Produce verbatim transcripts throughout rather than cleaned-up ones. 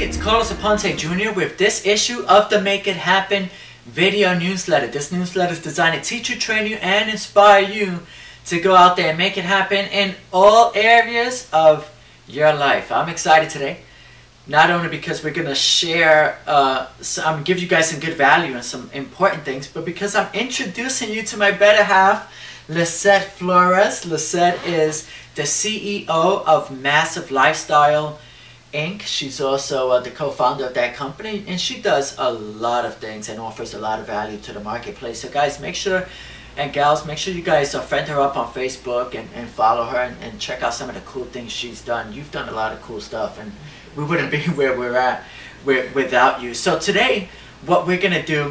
it's Carlos Aponte Junior with this issue of the Make It Happen video newsletter. This newsletter is designed to teach you, train you, and inspire you to go out there and make it happen in all areas of your life. I'm excited today, not only because we're going to share, uh, some, give you guys some good value and some important things, but because I'm introducing you to my better half, Lisette Flores. Lisette is the C E O of Massive Lifestyle Incorporated. She's also uh, the co-founder of that company, and she does a lot of things and offers a lot of value to the marketplace. So guys, make sure, and gals, make sure you guys uh, friend her up on Facebook and, and follow her and, and check out some of the cool things she's done. You've done a lot of cool stuff, and we wouldn't be where we're at without you. So today, what we're going to do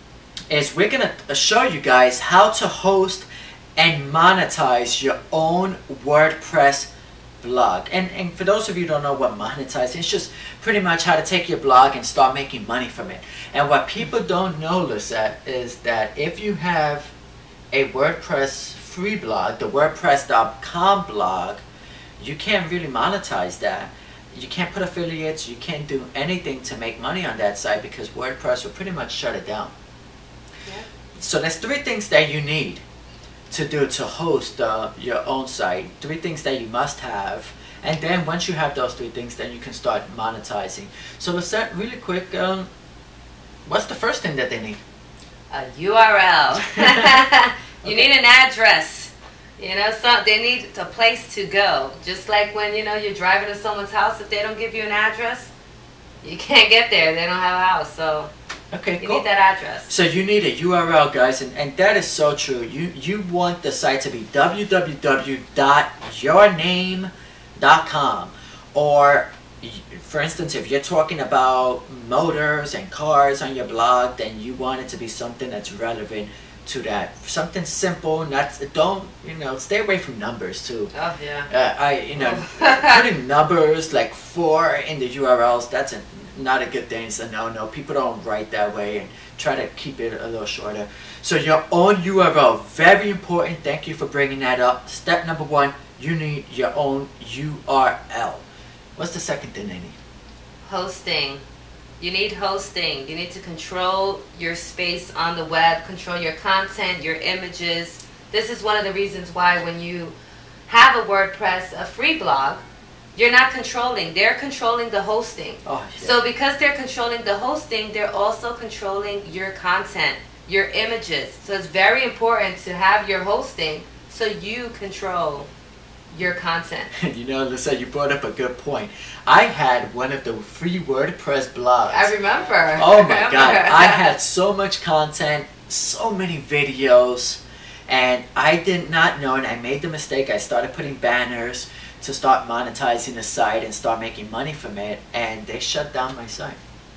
is we're going to show you guys how to host and monetize your own WordPress blog. And, and for those of you who don't know what monetizing, it's just pretty much how to take your blog and start making money from it. And what people don't know, Lisette, is that if you have a WordPress free blog, the WordPress dot com blog, you can't really monetize that. You can't put affiliates, you can't do anything to make money on that site because WordPress will pretty much shut it down. Yeah. So there's three things that you need to do to host uh, your own site. Three things that you must have, and then once you have those three things, then you can start monetizing. So let's start really quick. Um, what's the first thing that they need? A U R L. You okay. need an address. You know, so they need a place to go. Just like when you know you're driving to someone's house, if they don't give you an address, you can't get there. They don't have a house, so. Okay, you cool. need that address. So you need a U R L, guys, and, and that is so true. You you want the site to be w w w dot your name dot com, or for instance, if you're talking about motors and cars on your blog, then you want it to be something that's relevant to that. Something simple. Not don't you know stay away from numbers too. Oh yeah. Uh, I you know putting numbers like four in the U R Ls, that's a not a good thing. It's a no-no. People don't write that way, and try to keep it a little shorter. So your own U R L, very important. Thank you for bringing that up. Step number one, you need your own U R L. What's the second thing they need? Hosting. You need hosting. You need to control your space on the web, control your content, your images. This is one of the reasons why when you have a WordPress, a free blog, you're not controlling. They're controlling the hosting. Oh, yeah. So because they're controlling the hosting, they're also controlling your content, your images. So it's very important to have your hosting so you control your content. You know, Lisa, you brought up a good point. I had one of the free WordPress blogs. I remember. Oh my God. I had so much content, so many videos, and I did not know, and I made the mistake. I started putting banners to start monetizing the site and start making money from it, and they shut down my site.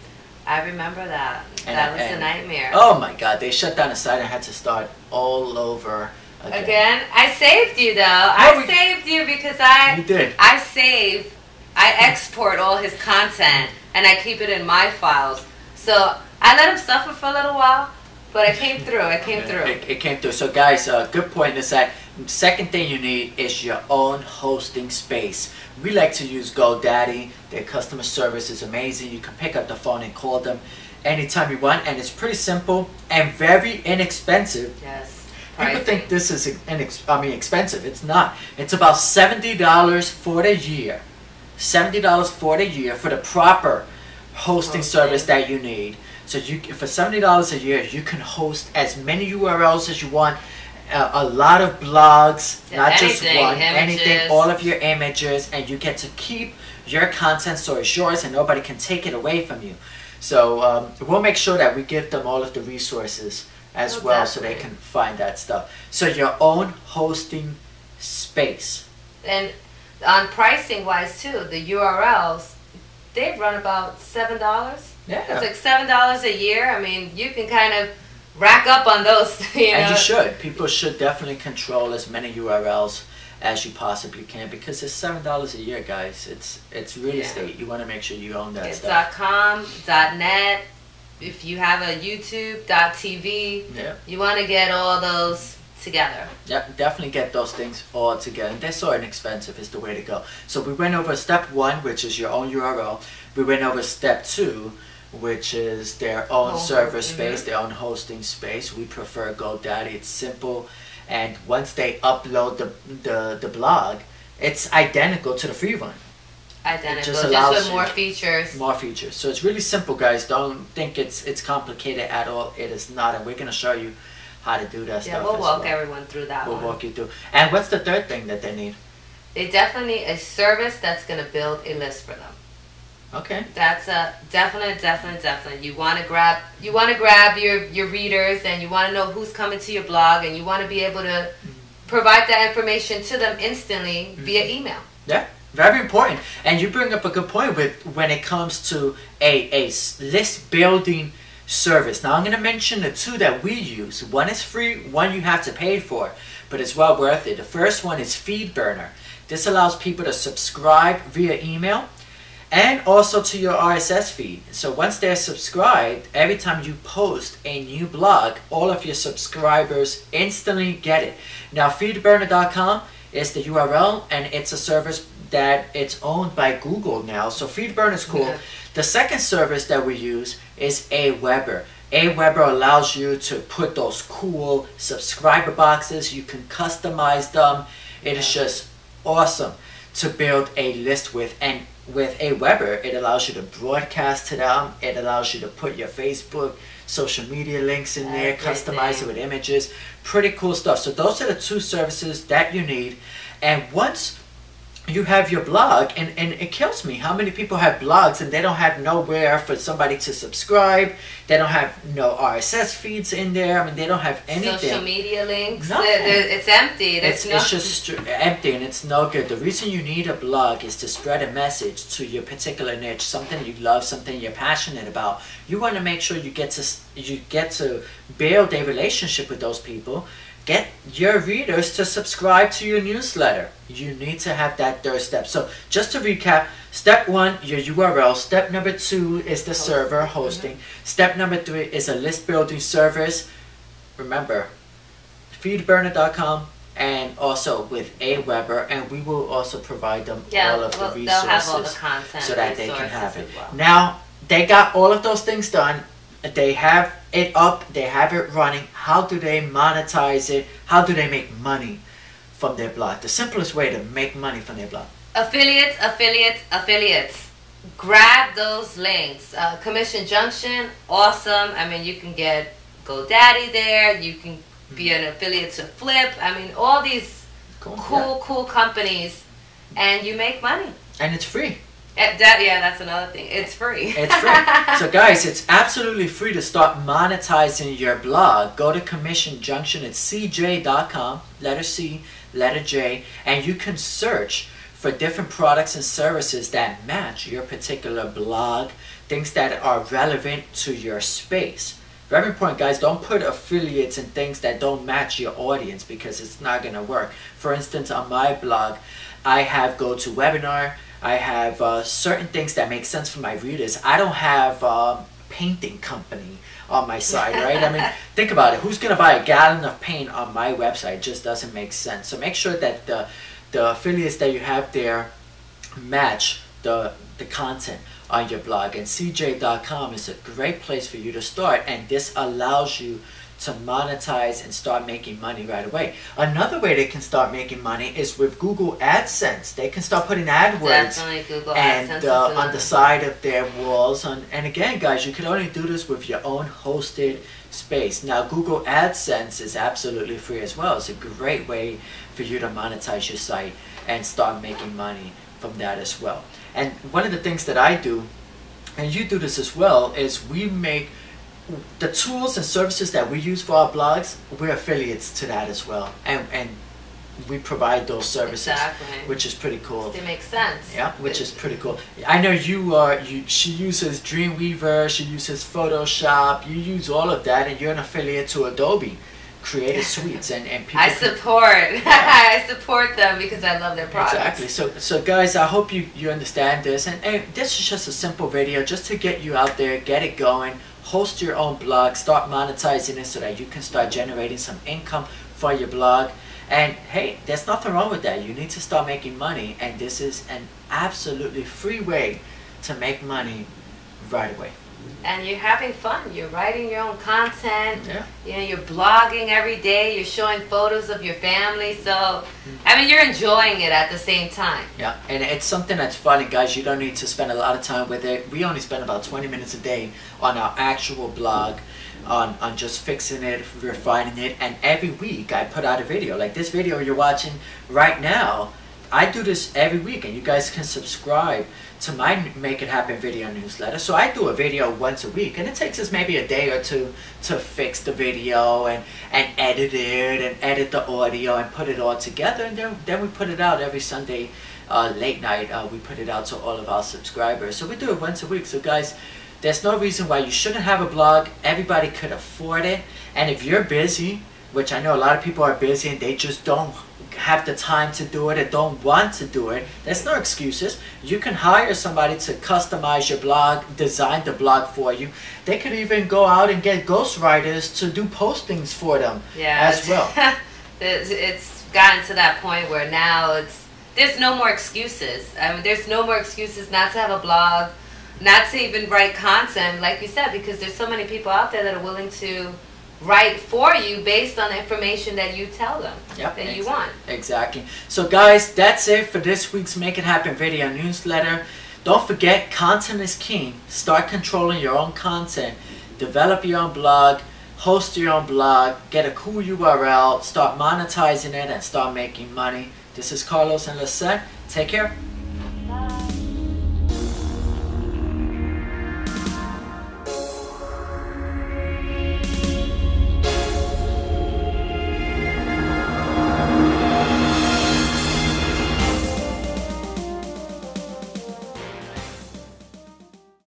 I remember that. And, that was and, a nightmare. Oh my God, they shut down the site. I had to start all over again. Again? I saved you though. No, I we, saved you because I you did. I save, I export all his content and I keep it in my files. So I let him suffer for a little while, but it came through. It came through. It, it came through. So guys, uh, good point in the site. Second thing you need is your own hosting space. We like to use GoDaddy. Their customer service is amazing. You can pick up the phone and call them anytime you want, and it's pretty simple and very inexpensive. Yes. People Pricing. think this is inex I mean expensive. It's not. It's about seventy dollars for the year. seventy dollars for the year for the proper hosting, hosting service that you need. So you, for seventy dollars a year, you can host as many U R Ls as you want. Uh, a lot of blogs, yeah, not anything, just one, images. anything, all of your images, and you get to keep your content so it's yours and nobody can take it away from you. So um, we'll make sure that we give them all of the resources as oh, well definitely. so they can find that stuff. So your own hosting space. And on pricing wise too, the U R Ls, they run about seven dollars. Yeah. It's like seven dollars a year. I mean, you can kind of rack up on those. You know? And you should. People should definitely control as many U R Ls as you possibly can because it's seven dollars a year, guys. It's it's real yeah. estate. You want to make sure you own that it's stuff. .com, .net. If you have a YouTube, .tv, yeah. you want to get all those together. Yep, definitely get those things all together. And they're so inexpensive is the way to go. So we went over step one, which is your own U R L. We went over step two, which is their own Oh, server mhm. space, their own hosting space. We prefer GoDaddy. It's simple. And once they upload the, the, the blog, it's identical to the free one. Identical, just just, allows with you- more features. More features. So it's really simple, guys. Don't think it's it's complicated at all. It is not. And we're going to show you how to do that Yeah, stuff we'll as walk well. everyone through that We'll one. walk you through. And what's the third thing that they need? They definitely need a service that's going to build a list for them. Okay. That's a definite, definite, definite. You want to grab, you want to grab your your readers, and you want to know who's coming to your blog, and you want to be able to provide that information to them instantly via email. Yeah, very important. And you bring up a good point with when it comes to a, a s- list building service. Now I'm going to mention the two that we use. One is free, one you have to pay for, but it's well worth it. The first one is FeedBurner. This allows people to subscribe via email and also to your R S S feed. So once they're subscribed, every time you post a new blog, all of your subscribers instantly get it. Now feedburner dot com is the U R L, and it's a service that it's owned by Google now. So FeedBurner is cool. Yeah. The second service that we use is Aweber. Aweber allows you to put those cool subscriber boxes. You can customize them. It is just awesome to build a list with. And with Aweber, it allows you to broadcast to them. It allows you to put your Facebook, social media links in there, customize it with images. Pretty cool stuff. So those are the two services that you need. And once you have your blog, and, and it kills me how many people have blogs and they don't have nowhere for somebody to subscribe. They don't have no R S S feeds in there. I mean, they don't have anything. Social media links, Nothing. they're- they're- it's empty. There's It's, no, it's just str- empty and it's no good. The reason you need a blog is to spread a message to your particular niche, something you love, something you're passionate about. You want to make sure you get to s- you get to build a relationship with those people. Get your readers to subscribe to your newsletter. You need to have that third step. So just to recap, step one, your U R L. Step number two is the server hosting. Step number three is a list building service. Remember, feedburner dot com and also with Aweber, and we will also provide them yeah, all of well, the they'll have all the resources content so that they can resources have it. as well. Now, they got all of those things done. They have it up, they have it running. How do they monetize it? How do they make money from their blog? The simplest way to make money from their blog. Affiliates, affiliates, affiliates. Grab those links. Uh, Commission Junction, awesome. I mean, you can get GoDaddy there. You can be an affiliate to Flip. I mean, all these Cool. cool, cool companies, and you make money. Yeah. And it's free. Eh, that, yeah, that's another thing. It's free. It's free. So guys, it's absolutely free to start monetizing your blog. Go to Commission Junction. It's c j dot com, letter C, letter J, and you can search for different products and services that match your particular blog, things that are relevant to your space. Very important, guys. Don't put affiliates and things that don't match your audience because it's not going to work. For instance, on my blog, I have GoToWebinar. I have uh, certain things that make sense for my readers. I don't have a painting company on my side, right? I mean, think about it. Who's going to buy a gallon of paint on my website? It just doesn't make sense. So make sure that the, the affiliates that you have there match the, the content on your blog. And c j dot com is a great place for you to start. And this allows you to monetize and start making money right away. Another way they can start making money is with Google AdSense. They can start putting AdWords Definitely Google and AdSense uh, is on the doing side of their walls. And, and again, guys, you can only do this with your own hosted space. Now, Google AdSense is absolutely free as well. It's a great way for you to monetize your site and start making money from that as well. And one of the things that I do, and you do this as well, is we make the tools and services that we use for our blogs, we're affiliates to that as well, and and we provide those services, Exactly. which is pretty cool. It makes sense. Yeah, which is pretty cool. I know you are. You she uses Dreamweaver, she uses Photoshop. You use all of that, and you're an affiliate to Adobe Creative Suites, and and people. I can- support. I support them because I love their products. Exactly. So, so guys, I hope you, you understand this. And, and this is just a simple video just to get you out there, get it going, host your own blog, start monetizing it so that you can start generating some income for your blog. And hey, there's nothing wrong with that. You need to start making money, and this is an absolutely free way to make money right away. And you're having fun. You're writing your own content. Yeah. You know, you're blogging every day. You're showing photos of your family. So, I mean, you're enjoying it at the same time. Yeah, and it's something that's funny, guys. You don't need to spend a lot of time with it. We only spend about twenty minutes a day on our actual blog, on, on just fixing it, refining it. And every week I put out a video. Like this video you're watching right now, I do this every week, and you guys can subscribe to my Make It Happen video newsletter. So I do a video once a week, and it takes us maybe a day or two to fix the video and, and edit it and edit the audio and put it all together, and then, then we put it out every Sunday uh, late night. Uh, we put it out to all of our subscribers. So we do it once a week. So guys, there's no reason why you shouldn't have a blog. Everybody could afford it, and if you're busy, which I know a lot of people are busy and they just don't have the time to do it or don't want to do it, there's no excuses. You can hire somebody to customize your blog, design the blog for you. They could even go out and get ghostwriters to do postings for them yeah, as well. it's, it's gotten to that point where now it's there's no more excuses. I mean, there's no more excuses not to have a blog, not to even write content, like you said, because there's so many people out there that are willing to write for you based on the information that you tell them yep, that you want. Exactly. So guys, that's it for this week's Make It Happen video newsletter. Don't forget, content is king. Start controlling your own content. Develop your own blog. Host your own blog. Get a cool U R L. Start monetizing it and start making money. This is Carlos and Lisette. Take care.